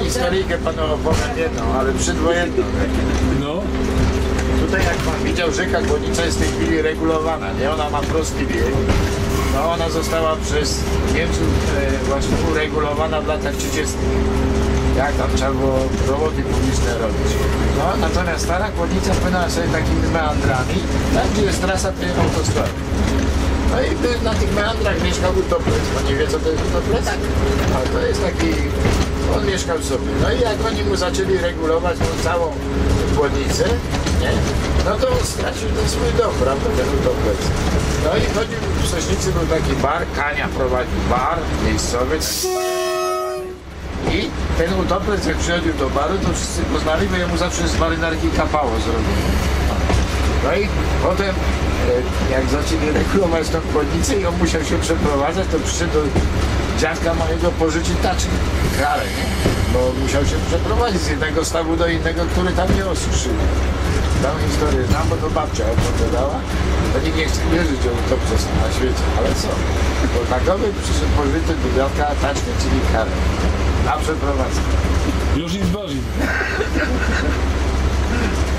historyjkę panu opowiem jedną, ale przedwojenną. No. Tutaj jak pan widział, rzeka Kłonica jest w tej chwili regulowana, nie? Ona ma prosty bieg. No ona została przez Niemców właśnie uregulowana w latach 30. Jak tam trzeba było roboty publiczne robić. No natomiast stara Kłonica płynęła sobie takimi meandrami, tam gdzie jest trasa tej autostrady. No i na tych meandrach mieszkał utoplec. Pan nie wie co to jest utoplec? Tak. Ale to jest taki... On mieszkał sobie. No i jak oni mu zaczęli regulować tą całą Kłonicę, nie? No to on stracił ten swój dom, prawda, ten utoplec. No i chodził, w Sośnicy był taki bar, Kania prowadził bar miejscowy. I ten utoplec jak przychodził do baru, to wszyscy poznali, bo jemu zawsze z marynarki kapało zrobili. No i potem jak zaczęli regulować tą Kłonicę i on musiał się przeprowadzać, to przyszedł do dziadka mojego pożyczyć taczkę, karę, nie? Bo musiał się przeprowadzić z jednego stawu do innego, który tam nie osuszył. Tą historię znam, bo to babcia opowiadała. To nikt nie chce wierzyć, że utopce są na świecie, ale co? Bo takowy przyszedł pożyczyć do dziadka taczkę, czyli karę. Na przeprowadzkę. Już nic zboży.